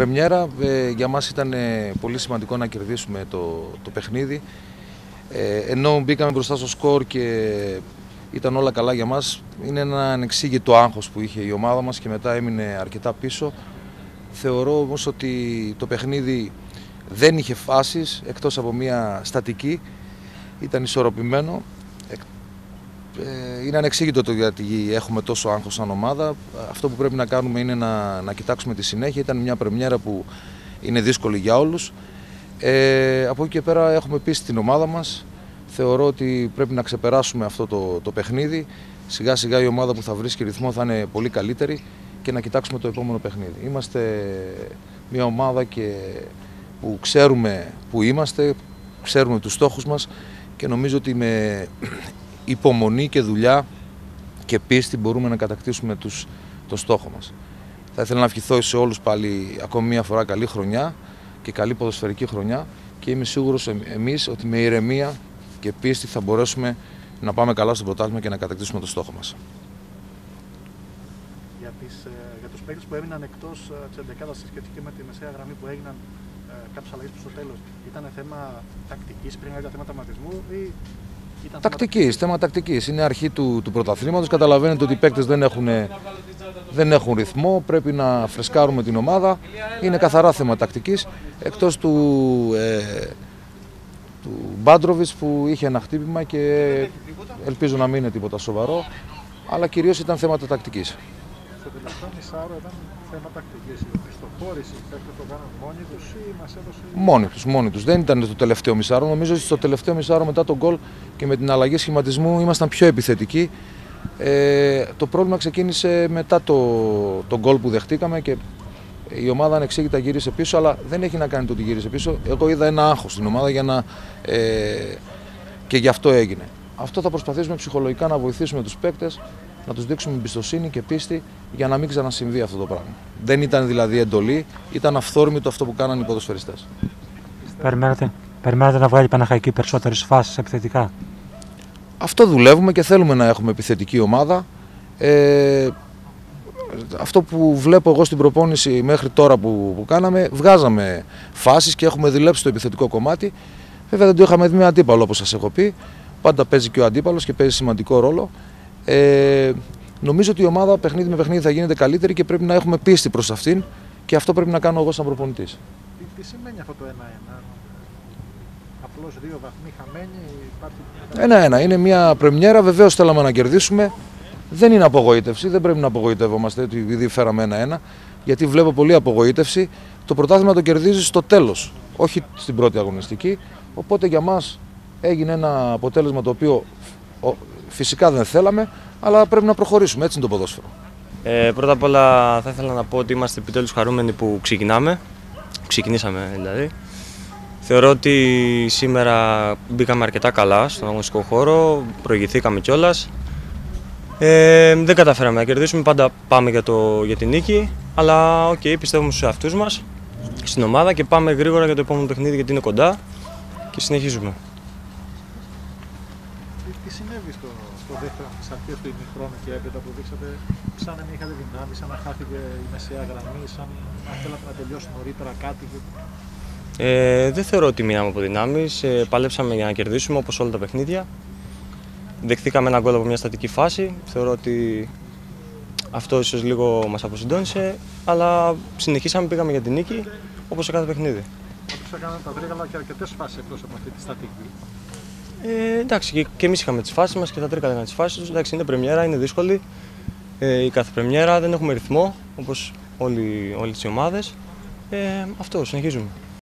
πρεμιέρα. Για μας ήταν πολύ σημαντικό να κερδίσουμε το παιχνίδι. Ενώ μπήκαμε μπροστά στο σκορ και ήταν όλα καλά για μας, είναι ένα ανεξήγητο άγχος που είχε η ομάδα μας και μετά έμεινε αρκετά πίσω. Θεωρώ όμως ότι το παιχνίδι δεν είχε φάσεις εκτός από μια στατική, ήταν ισορροπημένο. Είναι ανεξήγητο το γιατί έχουμε τόσο άγχος σαν ομάδα. Αυτό που πρέπει να κάνουμε είναι να κοιτάξουμε τη συνέχεια. Ήταν μια πρεμιέρα που είναι δύσκολη για όλους. Από εκεί και πέρα έχουμε πείσει την ομάδα μας. Θεωρώ ότι πρέπει να ξεπεράσουμε αυτό το παιχνίδι. Σιγά σιγά η ομάδα που θα βρίσκει ρυθμό θα είναι πολύ καλύτερη και να κοιτάξουμε το επόμενο παιχνίδι. Είμαστε μια ομάδα που ξέρουμε που είμαστε, ξέρουμε τους στόχους μας και νομίζω ότι με υπομονή και δουλειά και πίστη μπορούμε να κατακτήσουμε το στόχο μας. Θα ήθελα να ευχηθώ σε όλους πάλι ακόμη μια φορά καλή χρονιά και καλή ποδοσφαιρική χρονιά και είμαι σίγουρος εμείς ότι με ηρεμία και πίστη θα μπορέσουμε να πάμε καλά στο πρωτάθλημα και να κατακτήσουμε το στόχο μας. Για τους παίκτες που έμειναν εκτός της εντεκάδας σχετικά με τη μεσαία γραμμή που έγιναν κάποιες αλλαγές προς το τέλος, ήταν θέμα τακτικής πριν, ήταν θέμα τερματισμού ή ήταν θέμα τακτικής. Είναι αρχή του πρωταθλήματος. Καταλαβαίνετε ότι οι παίκτες δεν έχουν ρυθμό, πρέπει να φρεσκάρουμε την ομάδα. Είναι καθαρά θέμα τακτικής, εκτός του Μπάντροβιτς που είχε ένα χτύπημα και ελπίζω να μην είναι τίποτα σοβαρό, αλλά κυρίως ήταν θέματα τακτικής. Στο τελευταίο μισάωρο ήταν θέμα τακτικής. Η πιστοχώρηση, οι παίκτες το κάνουν μόνοι τους ή μας έδωσε... Μόνοι τους. Δεν ήταν το τελευταίο μισάωρο. Νομίζω ότι στο τελευταίο μισάωρο μετά τον γκολ και με την αλλαγή σχηματισμού ήμασταν πιο επιθετικοί. Το πρόβλημα ξεκίνησε μετά το γκολ που δεχτήκαμε και η ομάδα ανεξήγητα γύρισε πίσω, αλλά δεν έχει να κάνει το ότι γύρισε πίσω. Εγώ είδα ένα άγχος στην ομάδα και γι' αυτό έγινε. Αυτό θα προσπαθήσουμε ψυχολογικά να βοηθήσουμε τους παίκτες, να τους δείξουμε εμπιστοσύνη και πίστη για να μην ξανασυμβεί αυτό το πράγμα. Δεν ήταν δηλαδή εντολή, ήταν αυθόρμητο αυτό που κάνανε οι ποδοσφαιριστές. Περιμένετε να βγάλει η Παναχαϊκή περισσότερες φάσεις επιθετικά? Αυτό δουλεύουμε και θέλουμε να έχουμε επιθετική ομάδα. Αυτό που βλέπω εγώ στην προπόνηση μέχρι τώρα που κάναμε, βγάζαμε φάσεις και έχουμε δουλέψει το επιθετικό κομμάτι. Βέβαια δεν το είχαμε δει με αντίπαλο, όπως σας έχω πει. Πάντα παίζει και ο αντίπαλος και παίζει σημαντικό ρόλο. Νομίζω ότι η ομάδα παιχνίδι με παιχνίδι θα γίνεται καλύτερη και πρέπει να έχουμε πίστη προς αυτήν και αυτό πρέπει να κάνω εγώ σαν προπονητής. Τι σημαίνει αυτό το 1-1? Απλώς 2 βαθμοί χαμένοι, υπάρχει... 1-1. Είναι μια πρεμιέρα, βεβαίως θέλαμε να κερδίσουμε. Δεν είναι απογοήτευση, δεν πρέπει να απογοητεύομαστε επειδή φέραμε 1-1, γιατί βλέπω πολλή απογοήτευση. Το πρωτάθλημα το κερδίζει στο τέλος, όχι στην πρώτη αγωνιστική. Οπότε για μας έγινε ένα αποτέλεσμα το οποίο φυσικά δεν θέλαμε, αλλά πρέπει να προχωρήσουμε. Έτσι είναι το ποδόσφαιρο. Πρώτα απ' όλα θα ήθελα να πω ότι είμαστε επιτέλους χαρούμενοι που ξεκινήσαμε δηλαδή. Θεωρώ ότι σήμερα μπήκαμε αρκετά καλά στον αγωνιστικό χώρο, προηγηθήκαμε κιόλας. Δεν καταφέραμε να κερδίσουμε, πάντα πάμε για την νίκη, αλλά πιστεύουμε στους εαυτούς μας, στην ομάδα και πάμε γρήγορα για το επόμενο παιχνίδι γιατί είναι κοντά και συνεχίζουμε. Τι συνέβη στο δεύτερο, στις αρχές του ημιχρόνου και έπειτα που δείξατε, σαν να μην είχατε δυνάμει, σαν να χάθηκε η μεσαία γραμμή, σαν να θέλατε να τελειώσει νωρίτερα κάτι? Δεν θεωρώ ότι μείναμε από δυνάμεις, παλέψαμε για να κερδίσουμε όπως όλα τα παιχνίδια. Δεχθήκαμε ένα γκολ από μια στατική φάση, θεωρώ ότι αυτό ίσως λίγο μας αποσυντώνησε, αλλά συνεχίσαμε, πήγαμε για την νίκη, όπως σε κάθε παιχνίδι. Όπως έκαναν τα τρίγαλα και αρκετές φάσεις εκτός από αυτή τη στατική. Εντάξει, και εμείς είχαμε τις φάσεις μας και τα τρίγαλα είχαν τις φάσεις τους. Εντάξει, είναι πρεμιέρα, είναι δύσκολη. Η κάθε πρεμιέρα δεν έχουμε ρυθμό, όπως όλες οι ομάδες. Αυτό, συνεχίζουμε.